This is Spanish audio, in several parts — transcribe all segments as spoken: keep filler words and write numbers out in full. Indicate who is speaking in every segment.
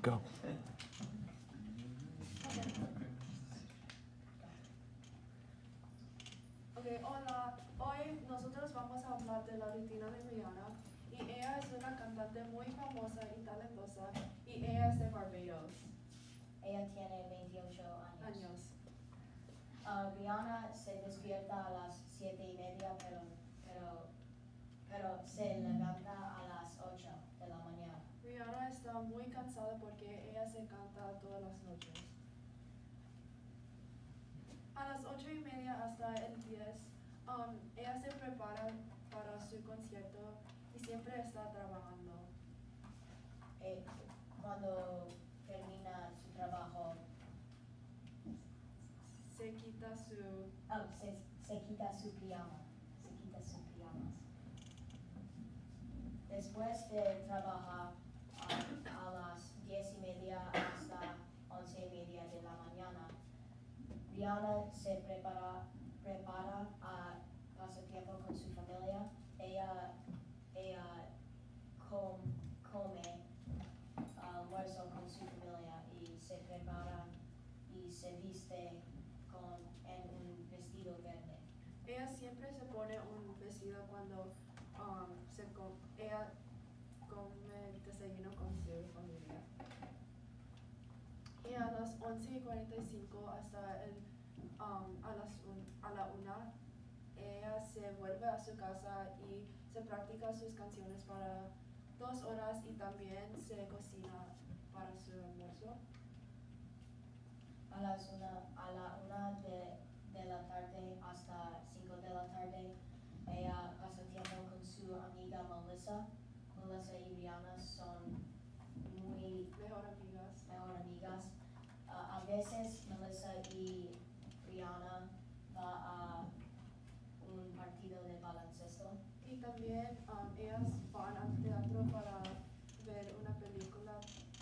Speaker 1: Go.
Speaker 2: Okay, hola. Hoy nosotros vamos a hablar de la rutina de Rihanna. Y ella es una cantante muy famosa y talentosa. Y ella es de Barbados.
Speaker 3: Ella tiene veintiocho años.
Speaker 2: Años.
Speaker 3: Uh, Rihanna se despierta a las siete y media, pero, pero, pero se levanta a las ocho de la mañana.
Speaker 2: Rihanna está muy cansada porque ella se canta todas las noches. A las ocho y media hasta el diez, um, ella se prepara para su concierto y siempre está trabajando.
Speaker 3: Eh, cuando termina su trabajo,
Speaker 2: Se quita su...
Speaker 3: oh, se, se quita su pijama, se quita sus pijamas. Después de trabajar a, a las diez y media hasta once y media de la mañana, Rihanna se prepara, prepara a pasar tiempo con su familia. Ella, ella com, come almuerzo con su familia y se prepara y se viste con, en un vestido verde.
Speaker 2: Ella siempre se pone un vestido cuando um, se com ella come desayuno con su familia. Y a las once y cuarenta y cinco hasta el, um, a, las un, a la una, ella se vuelve a su casa y se practica sus canciones para dos horas y también se cocina para su almuerzo.
Speaker 3: A, las una, a la una de, de la tarde hasta cinco de la tarde, ella pasa tiempo con su amiga Melissa. Melissa y Rihanna son muy
Speaker 2: Mejor amigas.
Speaker 3: mejor amigas. Uh, a veces Melissa y Rihanna va a un partido de baloncesto.
Speaker 2: Y también um, ellas van al teatro para ver una película.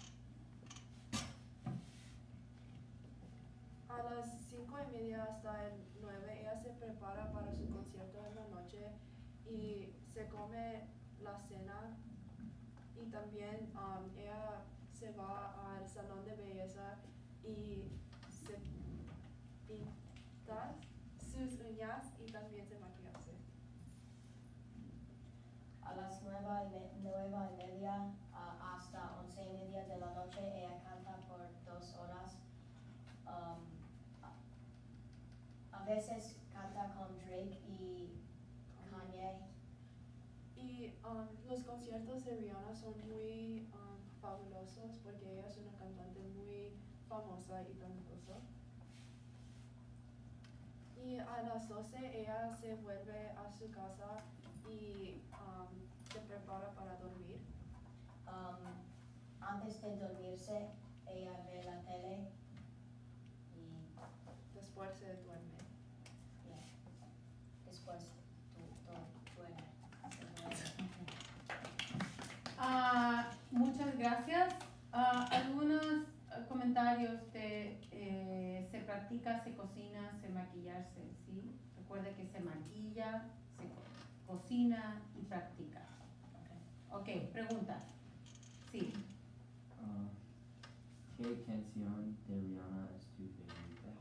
Speaker 2: A las cinco y media hasta el nueve, ella se prepara para su concierto en la noche y se come la cena. Y también um, ella se va al salón de belleza y se pinta sus uñas y también se maquillarse.
Speaker 3: A las nueve y, me, nueve y media uh, hasta once y media de la noche, ella canta por dos horas. Um, a, a veces canta con Drake y Kanye.
Speaker 2: Y um, los conciertos de Rihanna son muy um, fabulosos porque ella es una cantante muy famosa y talentosa. Y a las doce ella se vuelve a su casa y um, se prepara para dormir.
Speaker 3: Um, antes de dormirse, ella ve la tele y
Speaker 2: Después se duerme.
Speaker 3: yeah, después du, du, duerme.
Speaker 4: Uh, muchas gracias. Uh, algunos uh, comentarios de eh, se practica, se cocina, se maquillarse, ¿sí? Recuerde que se maquilla, se co cocina y practica. Ok, pregunta. Sí.
Speaker 5: Uh, ¿Qué canción de Rihanna es tu favorita?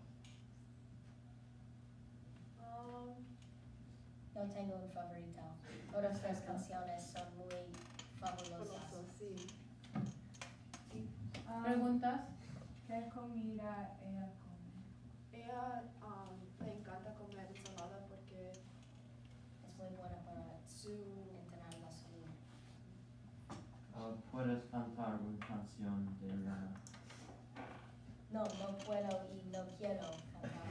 Speaker 2: Um,
Speaker 3: No tengo un favorito. Todas las canciones son muy fabulosas.
Speaker 2: fabuloso, sí.
Speaker 6: Ah,
Speaker 4: ¿Preguntas?
Speaker 6: ¿Qué comida ella come?
Speaker 2: Ella um, le encanta comer ensalada porque
Speaker 3: Es muy buena para
Speaker 2: su...
Speaker 3: entrenar la salud.
Speaker 5: Uh, ¿Puedes cantar una canción de Rihanna?
Speaker 3: No, no puedo y no quiero cantar.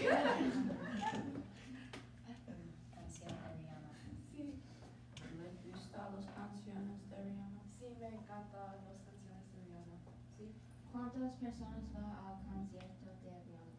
Speaker 3: Canción de Rihanna.
Speaker 2: Sí,
Speaker 7: ¿Le gustan las canciones de Rihanna?
Speaker 2: sí, me encantan las canciones de Rihanna. Sí.
Speaker 6: ¿Cuántas personas va al concierto de Rihanna?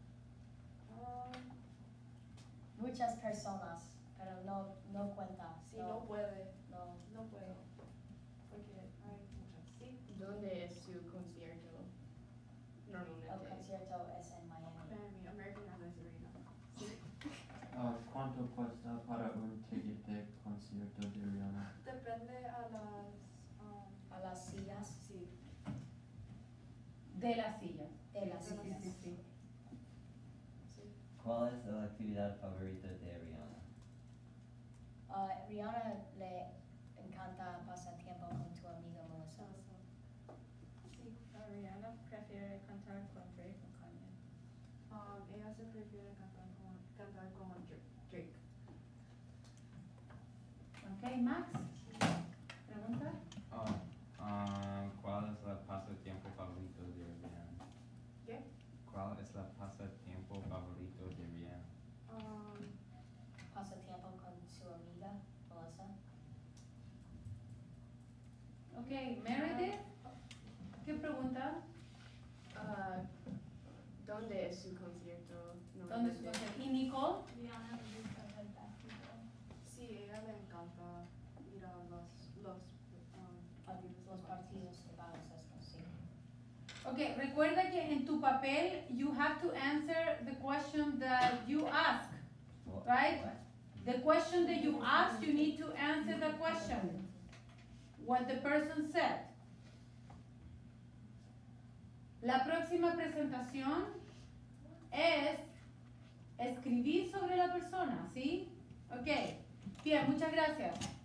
Speaker 2: Um,
Speaker 3: Muchas personas, pero no, no cuenta.
Speaker 2: sí, no puede.
Speaker 3: No.
Speaker 2: No puedo. Porque hay muchas. Sí.
Speaker 7: ¿Dónde es su concierto?
Speaker 3: El
Speaker 7: Normalmente.
Speaker 3: concierto es en Miami.
Speaker 2: Miami, American Airlines Arena. Sí.
Speaker 5: Uh, ¿Cuánto cuesta para un ticket de concierto de Rihanna?
Speaker 2: Depende a las... Um,
Speaker 3: A las sillas.
Speaker 2: sí.
Speaker 4: De las sillas.
Speaker 3: de las
Speaker 2: Sí,
Speaker 4: Sí,
Speaker 3: sillas.
Speaker 4: sí, sí.
Speaker 2: Sí.
Speaker 5: ¿Cuál es la actividad favorita de Rihanna?
Speaker 3: Uh, Rihanna le encanta pasar tiempo con tu amiga Melissa.
Speaker 6: Sí, Ariana prefiere cantar con Drake o Kanye.
Speaker 2: Um, ella se prefiere cantar con, cantar con Dra- Drake.
Speaker 4: Ok, Max. Pregunta.
Speaker 1: Oh, ah, ¿cuál es el pasatiempo favorito de Rihanna?
Speaker 2: ¿Qué?
Speaker 1: ¿Cuál es el pasatiempo favorito de Rihanna?
Speaker 2: Um,
Speaker 3: Pasa tiempo con su amiga Melissa.
Speaker 4: Ok, Meredith. ¿Qué pregunta?
Speaker 2: ah, ¿Dónde es su concierto?
Speaker 4: ¿Dónde es tu concierto? ¿Y Nicole?
Speaker 6: Rihanna le gusta el básquetbol.
Speaker 2: Sí, ella le encanta ir a los, los um, partidos.
Speaker 3: Los partidos de baloncesto, sí.
Speaker 4: Okay, recuerda que en tu papel you have to answer the question that you ask,
Speaker 5: What-
Speaker 4: right?
Speaker 5: what?
Speaker 4: The question that you ask, you need to answer the question. What the person said. La próxima presentación es escribir sobre la persona, ¿sí? Ok. Bien, muchas gracias.